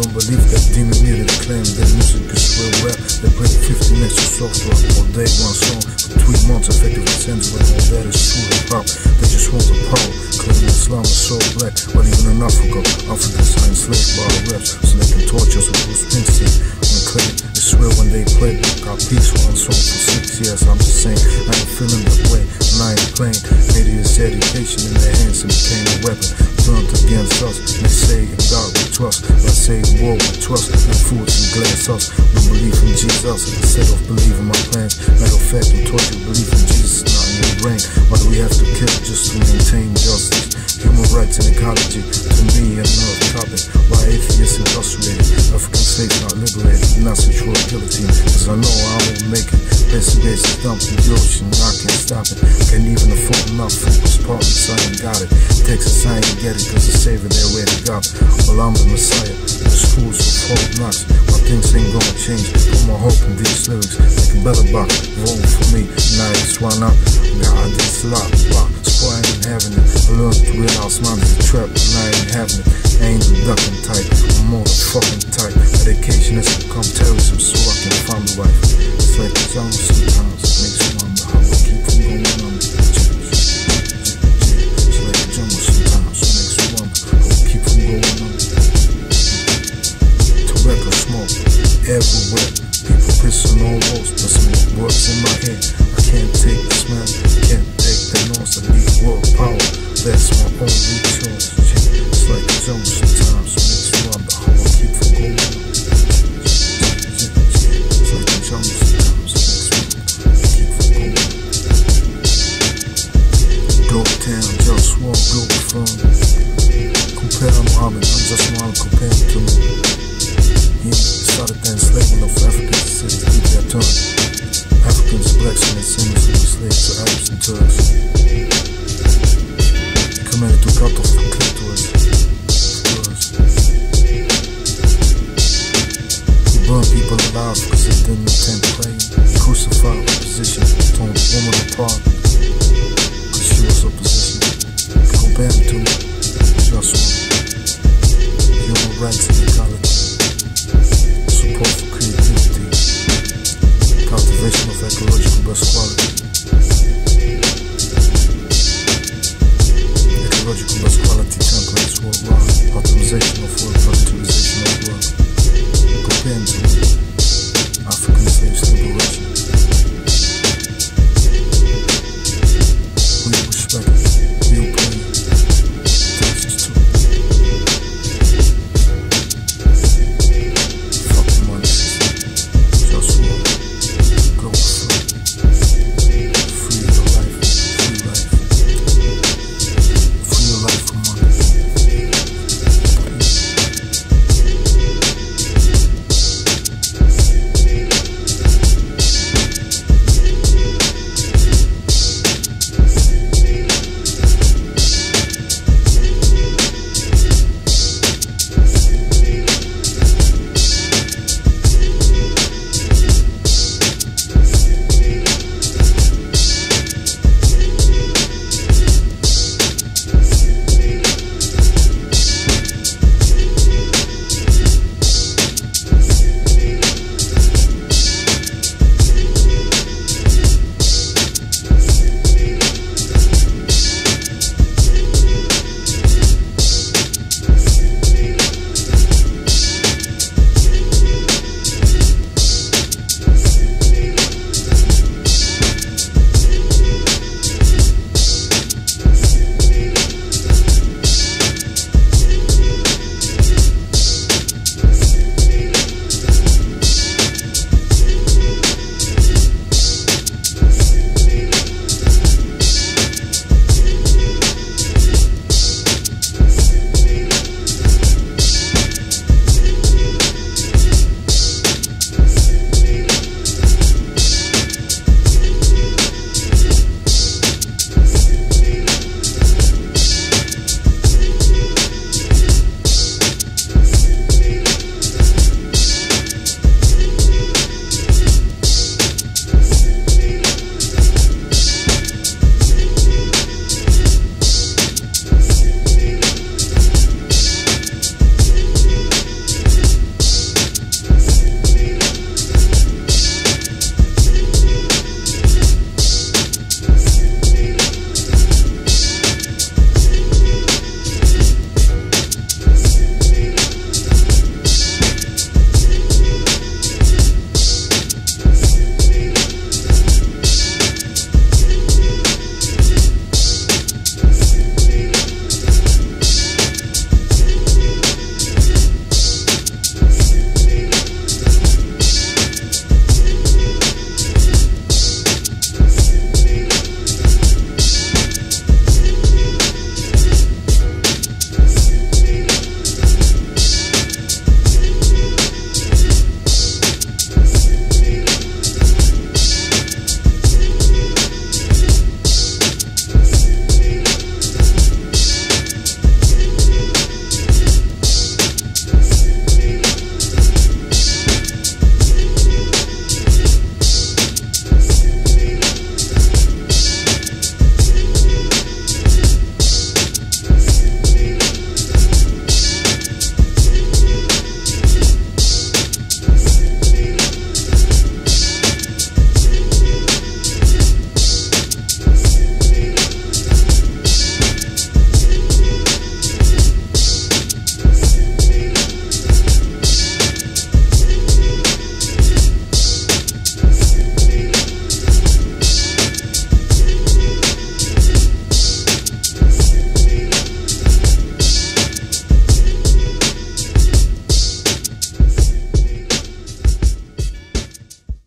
don't believe that demon needed to claim their music is real rap. They play 50 next to soft rock all day, one song for 3 months, effectively sends when all that is true hip-hop. They just want the power, claiming Islam is so black. But even in Africa, Africans are enslaved by our reps, so they can torture us with Bruce Springsteen and claim it's real when they play. Got peace one song for 6 years, I'm just saying, I ain't feeling that way, and I ain't playing. Idiots' education in their hands and became a weapon, turned against us. They say in God we trust, but I say in war we trust, and fools and glass us. We believe in Jesus instead of believing my plans. Matter of fact, we taught you believe in Jesus, not in your brain. Why do we have to kill just to maintain justice? Human rights and ecology, to me another topic. Why atheists incarcerated, African slaves not liberated, not sexual guillotine, cause I know I won't make it. Basic dumped in the ocean, I can't stop it. Can't even afford enough food, cause partners I ain't got it. Texas I ain't get it, cause the savior they already got it. Well I'm the messiah, the schools of folk nuts. My things ain't gonna change, put my hope in these lyrics. Make a better buck, vote for me, now it's why not. God, this lot, so I ain't having it. I learned to realize mine is a trap, and I ain't having it. I ain't the ducking type, I'm more the fucking type. Medication has become terrorism, so I can find the wife. It's like the jungle sometimes, makes me wonder how I keep from going on. It's like the jungle sometimes, makes me wonder how I keep from going on. Tobacco smoke everywhere, people pissing on walls, but some words in my head. I can't take the smell, can't take the noise, I need world power, that's my only choice. It's like the jungle sometimes, makes me wonder how I keep from going on. It's like the jungle sometimes, makes me wonder how I keep from going on. Globaltown, JustWar, Globalfirm. Compare Muhammad, I'm just Muhammad compared to me. He started the enslavement of Africans to cities, keep their turn. Africans, blacks, and descendants who were slaves to Arabs and Turks. He committed to cut off the clitoris. He burned people alive because they didn't attend praying. He crucified opposition, torn the woman apart because she was opposition. Compare him to JustWar. Human rights and ecology.